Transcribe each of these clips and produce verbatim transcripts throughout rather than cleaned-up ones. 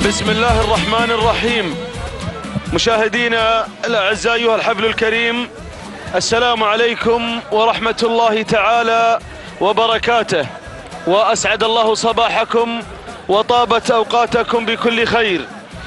بسم الله الرحمن الرحيم. مشاهدينا الأعزاء أيها الحفل الكريم، السلام عليكم ورحمة الله تعالى وبركاته، وأسعد الله صباحكم وطابت أوقاتكم بكل خير.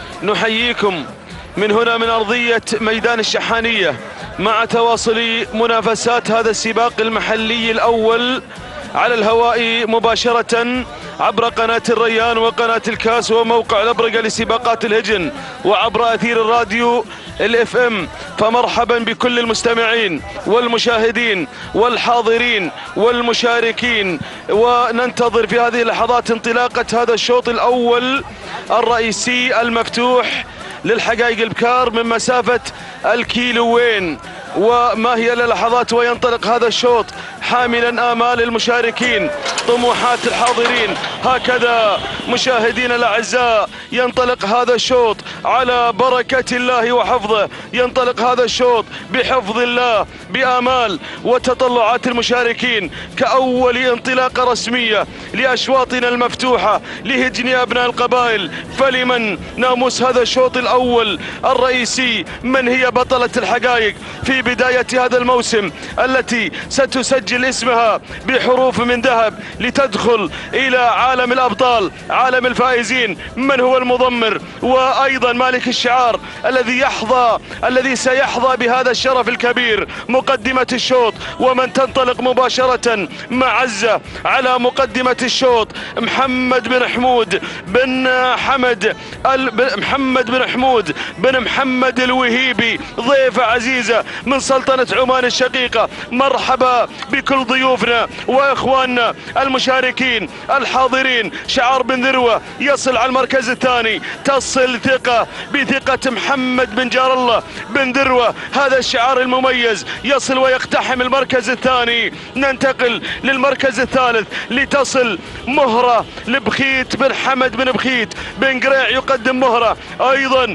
نحييكم من هنا من أرضية ميدان الشحانية مع تواصل منافسات هذا السباق المحلي الأول على الهواء مباشرة عبر قناة الريان وقناة الكاس وموقع الأبرقة لسباقات الهجن وعبر أثير الراديو الاف ام. فمرحبا بكل المستمعين والمشاهدين والحاضرين والمشاركين، وننتظر في هذه اللحظات انطلاقة هذا الشوط الأول الرئيسي المفتوح للحقائق البكار من مسافة الكيلوين. وما هي اللحظات وينطلق هذا الشوط حاملا آمال المشاركين، طموحات الحاضرين. هكذا مشاهدينا الأعزاء ينطلق هذا الشوط على بركة الله وحفظه، ينطلق هذا الشوط بحفظ الله بآمال وتطلعات المشاركين كأول انطلاقة رسمية لأشواطنا المفتوحة لهجن أبناء القبائل. فلمن ناموس هذا الشوط الأول الرئيسي؟ من هي بطلة الحقائق في بداية هذا الموسم التي ستسجل اسمها بحروف من ذهب لتدخل إلى عالم الأبطال، عالم الفائزين؟ من هو المضمر وأيضا مالك الشعار الذي يحظى الذي سيحظى بهذا الشرف الكبير؟ مقدمة الشوط ومن تنطلق مباشرة مع عزة على مقدمة الشوط محمد بن حمود بن حمد محمد بن حمود بن محمد الوهيبي، ضيفة عزيزة من سلطنة عمان الشقيقة. مرحبا بكل ضيوفنا واخواننا المشاركين الحاضرين. شعار بن ذروة يصل على المركز الثاني، تصل ثقة بثقة محمد بن جار الله بن ذروة، هذا الشعار المميز يصل ويقتحم المركز الثاني. ننتقل للمركز الثالث لتصل مهرة لبخيت بن حمد بن بخيت بن قريع، يقدم مهرة ايضا.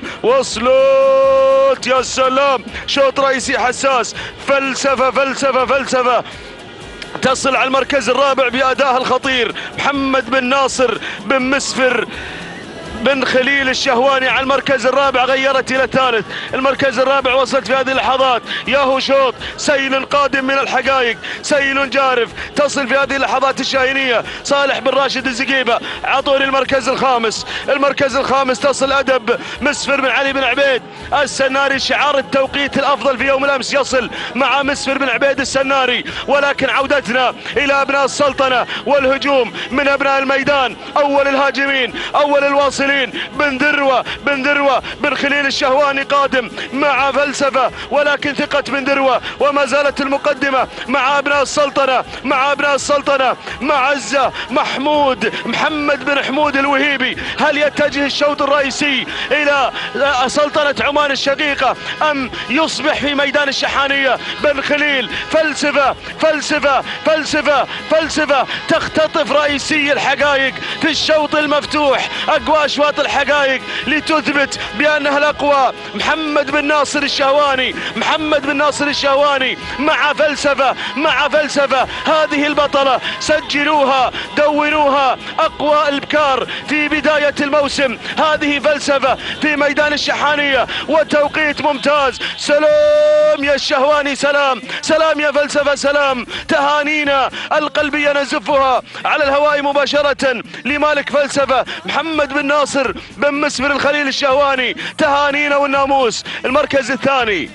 وصلت يا سلام، شوط رئيسي حساس، فلسفة فلسفة فلسفة. تصل على المركز الرابع بأداء الخطير محمد بن ناصر بن مسفر بن خليل الشهواني على المركز الرابع، غيرت الى الثالث. المركز الرابع وصلت في هذه اللحظات، ياهو شوط سيل قادم من الحقائق، سيل جارف. تصل في هذه اللحظات الشاهينية صالح بن راشد الزقيبة، عطوا للمركز الخامس. المركز الخامس تصل أدب مسفر بن علي بن عبيد السناري، شعار التوقيت الأفضل في يوم الأمس يصل مع مسفر بن عبيد السناري. ولكن عودتنا إلى أبناء السلطنة والهجوم من أبناء الميدان، أول الهاجمين أول الواصلين بن ذروة بن ذروة بن خليل الشهواني قادم مع فلسفة، ولكن ثقة بن ذروة وما زالت المقدمة مع أبناء السلطنة مع أبناء السلطنة مع عزة محمود محمد بن حمود الوهيبي. هل يتجه الشوط الرئيسي إلى سلطنة عمان الشقيقة أم يصبح في ميدان الشحانية؟ بن خليل فلسفة فلسفة فلسفة فلسفة تختطف رئيسي الحقائق في الشوط المفتوح، أقوى أشواط الحقائق لتثبت بأنها الأقوى. محمد بن ناصر الشهواني محمد بن ناصر الشهواني مع فلسفة مع فلسفة، هذه البطلة سجلوها دونوها، أقوى البكار في بداية الموسم. هذه فلسفة في ميدان الشحانية وتوقيت ممتاز. سلام يا الشهواني، سلام سلام يا فلسفة، سلام. تهانينا القلبية نزفها على الهواء مباشرة لمالك فلسفة محمد بن ناصر بن مسفر الخليل الشهواني، تهانينا والناموس. المركز الثاني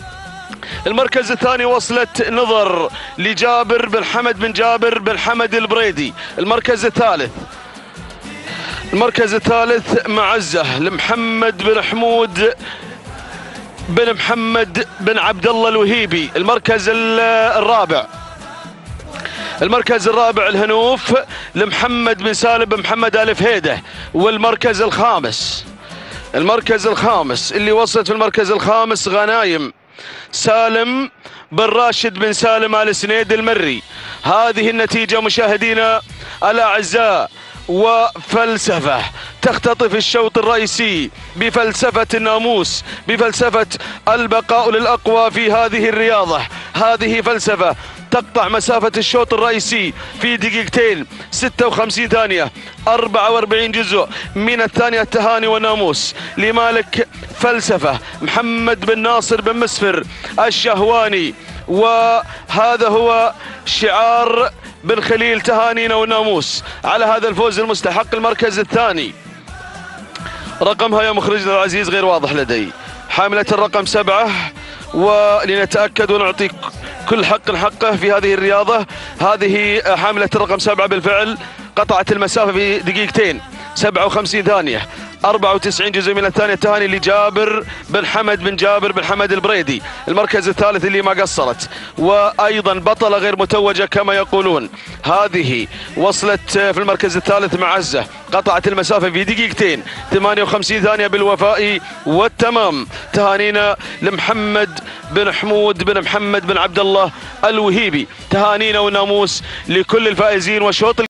المركز الثاني وصلت نظر لجابر بن حمد بن جابر بن حمد البريدي. المركز الثالث المركز الثالث معزة لمحمد بن حمود بن محمد بن عبد الله الوهيبي. المركز الرابع المركز الرابع الهنوف لمحمد بن سالم بن محمد آل فهيده. والمركز الخامس المركز الخامس اللي وصلت في المركز الخامس غنايم سالم بن راشد بن سالم آل سنيد المري. هذه النتيجة مشاهدينا الأعزاء، وفلسفة تختطف الشوط الرئيسي بفلسفة الناموس، بفلسفة البقاء للأقوى في هذه الرياضة. هذه فلسفة تقطع مسافة الشوط الرئيسي في دقيقتين ستة وخمسين ثانية أربعة وأربعين جزء من الثانية. التهاني والناموس لمالك فلسفة محمد بن ناصر بن مسفر الشهواني، وهذا هو شعار بن خليل. تهانينا والناموس على هذا الفوز المستحق. المركز الثاني رقمها يا مخرجنا العزيز غير واضح لدي، حاملة الرقم سبعة، ولنتأكد ونعطي كل حق حقه في هذه الرياضة. هذه حاملة الرقم سبعة بالفعل قطعت المسافة في دقيقتين سبعة وخمسين ثانية أربعة وتسعين جزء من الثانية. التهاني لجابر بن حمد بن جابر بن حمد البريدي، المركز الثالث اللي ما قصرت، وأيضا بطلة غير متوجة كما يقولون. هذه وصلت في المركز الثالث مع عزة، قطعت المسافة في دقيقتين ثمانية وخمسين ثانية بالوفاء والتمام. تهانينا لمحمد بن حمود بن محمد بن عبد الله الوهيبي. تهانينا والناموس لكل الفائزين. وشوط